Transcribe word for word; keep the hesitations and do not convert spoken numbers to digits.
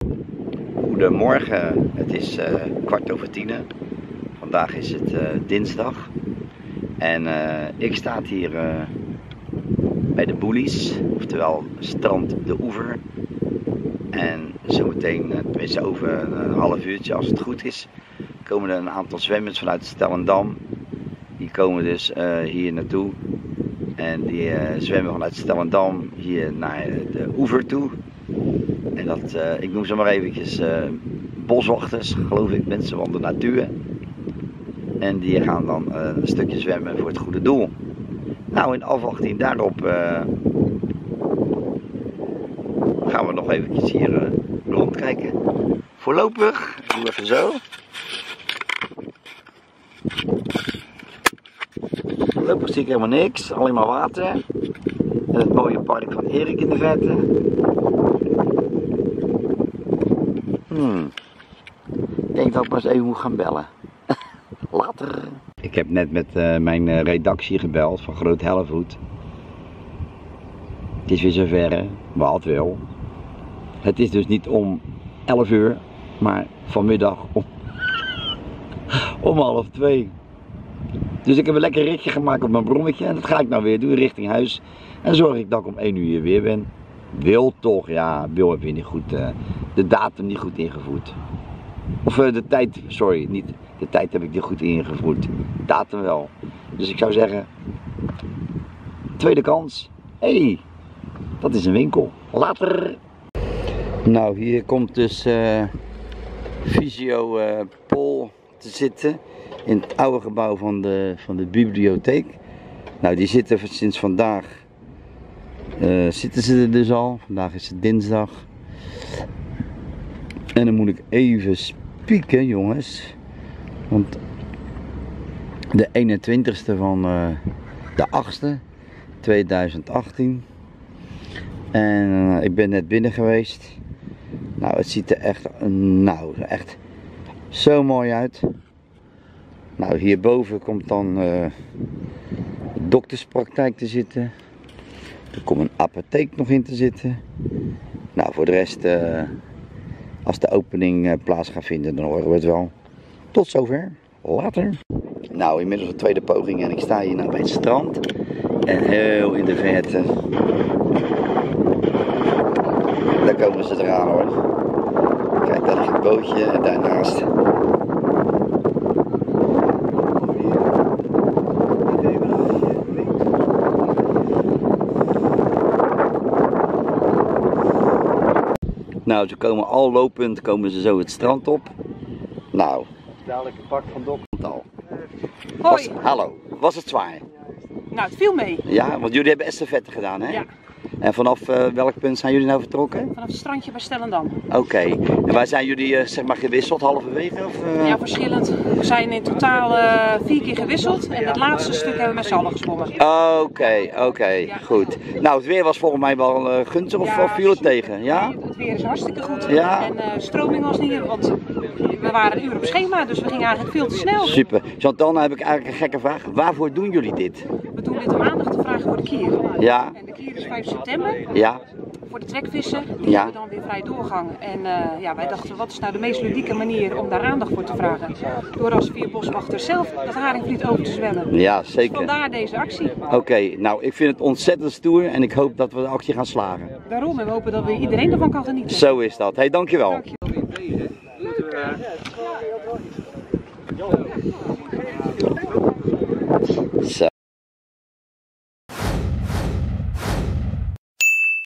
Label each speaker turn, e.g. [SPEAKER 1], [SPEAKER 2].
[SPEAKER 1] Goedemorgen, het is uh, kwart over tien. Vandaag is het uh, dinsdag. En uh, ik sta hier uh, bij de Boelies, oftewel strand de Oever. En zometeen, uh, tenminste over een half uurtje als het goed is, komen er een aantal zwemmers vanuit Stellendam. Die komen dus uh, hier naartoe. En die uh, zwemmen vanuit Stellendam hier naar de Oever toe. En dat, uh, ik noem ze maar eventjes uh, boswachters, geloof ik, mensen van de natuur. En die gaan dan uh, een stukje zwemmen voor het goede doel. Nou, in afwachting daarop uh, gaan we nog eventjes hier uh, rondkijken. Voorlopig, doe even zo. Voorlopig zie ik helemaal niks, alleen maar water. En het mooie park van Erik in de verte. Hmm. Ik denk dat ik maar eens even moet gaan bellen. Later. Ik heb net met uh, mijn uh, redactie gebeld van Groot Hellevoet. Het is weer zover, wat wel. Het is dus niet om elf uur, maar vanmiddag om, om half twee. Dus ik heb een lekker ritje gemaakt op mijn brommetje en dat ga ik nou weer doen richting huis. En zorg ik dat ik om één uur hier weer ben. Wil toch, ja, Wil heb je niet goed, uh, de datum niet goed ingevoerd. Of uh, de tijd, sorry, niet de tijd heb ik niet goed ingevoerd. Datum wel. Dus ik zou zeggen, tweede kans. Hé, hey, dat is een winkel. Later. Nou, hier komt dus uh, Visio uh, Paul te zitten. In het oude gebouw van de, van de bibliotheek. Nou, die zitten sinds vandaag. Uh, zitten ze er dus al. Vandaag is het dinsdag. En dan moet ik even spieken, jongens. Want de eenentwintigste van uh, de achtste tweeduizend achttien. En uh, ik ben net binnen geweest. Nou, het ziet er echt, uh, nou, echt zo mooi uit. Nou, hierboven komt dan uh, dokterspraktijk te zitten. Er komt een apotheek nog in te zitten. Nou, voor de rest, uh, als de opening uh, plaats gaat vinden, dan horen we het wel. Tot zover. Later. Nou, inmiddels de tweede poging en ik sta hier nou bij het strand. En heel in de verte. Daar komen ze eraan hoor. Kijk, daar ligt het bootje en daarnaast. Nou, ze komen al lopend, komen ze zo het strand op. Nou.
[SPEAKER 2] Dadelijk een pak van dokter.
[SPEAKER 1] Al.
[SPEAKER 3] Hoi.
[SPEAKER 1] Was, hallo, was het zwaar?
[SPEAKER 3] Nou, het viel mee.
[SPEAKER 1] Ja, want jullie hebben estafette gedaan, hè?
[SPEAKER 3] Ja.
[SPEAKER 1] En vanaf uh, welk punt zijn jullie nou vertrokken?
[SPEAKER 3] Vanaf het strandje bij Stellendam.
[SPEAKER 1] Oké. Okay. En waar zijn jullie uh, zeg maar gewisseld, halverwege? Of, uh...
[SPEAKER 3] Ja, verschillend. We zijn in totaal uh, vier keer gewisseld en het laatste stuk hebben we met z'n allen gesprongen.
[SPEAKER 1] Oké, okay, oké, okay. Ja. Goed. Nou, het weer was volgens mij wel uh, gunstig of, ja, of viel het tegen? Ja?
[SPEAKER 3] Nee, het weer is hartstikke goed.
[SPEAKER 1] Ja?
[SPEAKER 3] En uh, stroming was niet, want we waren een uur op schema, dus we gingen eigenlijk veel te snel.
[SPEAKER 1] Super. Chantal, nou heb ik eigenlijk een gekke vraag. Waarvoor doen jullie dit?
[SPEAKER 3] We doen dit om aandacht te vragen voor de kier.
[SPEAKER 1] Ja.
[SPEAKER 3] En de kier is vijf september.
[SPEAKER 1] Ja.
[SPEAKER 3] Voor de trekvissen, die
[SPEAKER 1] ja.
[SPEAKER 3] hebben dan weer vrij doorgang. En uh, ja, wij dachten, wat is nou de meest ludieke manier om daar aandacht voor te vragen? Door als vier boswachters zelf dat haringvliet over te zwemmen.
[SPEAKER 1] Ja, zeker.
[SPEAKER 3] Dus vandaar deze actie.
[SPEAKER 1] Oké, okay, nou ik vind het ontzettend stoer en ik hoop dat we de actie gaan slagen.
[SPEAKER 3] Daarom, en we hopen dat we iedereen ervan kan genieten.
[SPEAKER 1] Zo is dat. Hé, hey, dankjewel.
[SPEAKER 3] Dankjewel.
[SPEAKER 1] Zo.